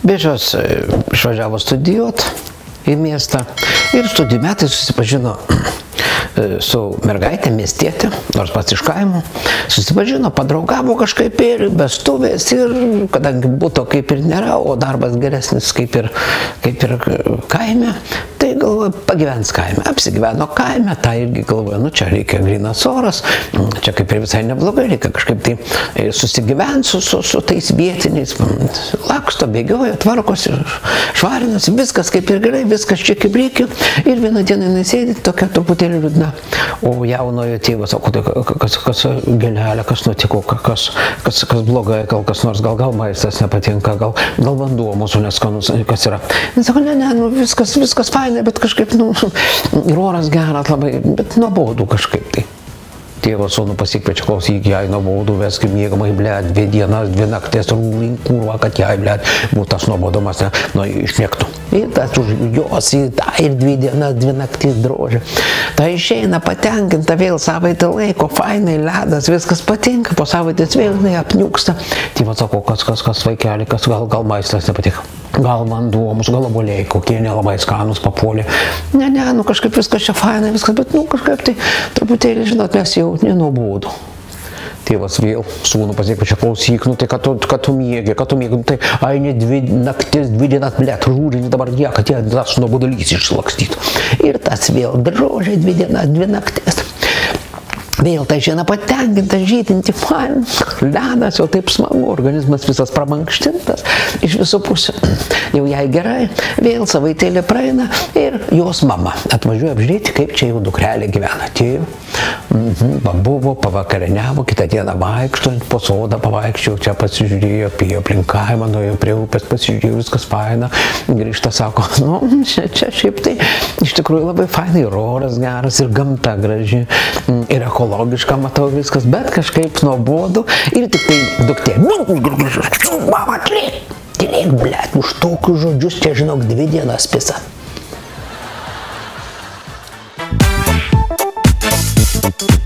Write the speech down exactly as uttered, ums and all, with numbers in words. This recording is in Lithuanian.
Bežas išvažiavo studijuoti į miestą ir studijų metais susipažino su mergaitė, miestietė, nors pats iš kaimo, susipažino, padraugavo kažkaip ir bestuvės ir kadangi būto kaip ir nėra, o darbas geresnis kaip ir, kaip ir kaime, tai galvoja, pagyvens kaime, apsigyveno kaime, tai irgi galvoja, nu čia reikia grynas oras, čia kaip ir visai neblogai, reikia kažkaip tai susigyventi su, su, su tais vietiniais, laksto, bėgioja, tvarkosi, švarinasi, viskas kaip ir gerai, viskas čia kaip reikia ir vieną dieną jinai sėdi tokia truputėlį liūdna. O jaunojo tėvas, sako, tai kas, kas gėlelė, kas nutiko, kas, kas, kas blogai, gal kas nors, gal, gal maistas nepatinka, gal, gal vanduo mūsų neskanus, kas yra. Jis sako, ne, ne, nu, viskas, viskas fainai, bet kažkaip, nu, ir oras geras labai, bet nuobodu kažkaip tai. Tėvas sūnų pasikviečia, klausyk, jai nuobodu, veskim mėgamai, blėt, dvi dienas, dvi nakties, rūlink, kurva, kad jai, blėt, būtų tas nuobodumas, ne, nu, išmėgtų. Ir tas už jos į tą ir dvi dienas, dvi naktis drožė. Tai išeina patenkinta vėl savaitę laiko, fainai, ledas, viskas patinka, po savaitės vėl jinai apniuksta. Tėvas sako, kas, kas, kas vaikeli, kas gal, gal maistas nepatika. Gal vanduo, mūsų gal obuoliai, kokie nelabai skanus papuolė. Ne, ne, nu kažkaip viskas čia fainai, viskas, bet nu kažkaip tai truputėlį, žinot, mes jau nenuobodu. Tėvas vėl sūnų pasikviečia, klausyk, nu tai kad tu, kad tu mėgi, kad tu mėgi, nu tai ai ne dvi naktis, dvi dienas, blėt, žūrinį dabar jie, kad jie tas nuobodulys išlakstytų. Ir tas vėl drožė dvi dienas, dvi naktis. Vėl tai šiandien patenkinta, žydinti, man, ledas, jau taip smagu, organizmas visas pramankštintas, iš visų pusių. Jau jai gerai, vėl savaitėlė praeina ir jos mama atvažiuoja apžiūrėti, kaip čia jau dukrelė gyvena. Tėv, mhm, pabuvo, pavakariniavo, kitą dieną vaikštant, po sodą pavaikščiau, čia pasižiūrėjo, apie aplinkavimą, nuėjo prie upės, pasižiūrėjo, viskas faina, grįžta, sako, nu, čia, čia šiaip tai iš tikrųjų labai fainai, ir oras geras, ir gamta graži, ir ekologiška, matau viskas, bet kažkaip nuobodu ir tik tai duktė, mama, tylėk, tylėk, blėt, už tokius žodžius čia, žinok, dvi dienas pisa. Thank you.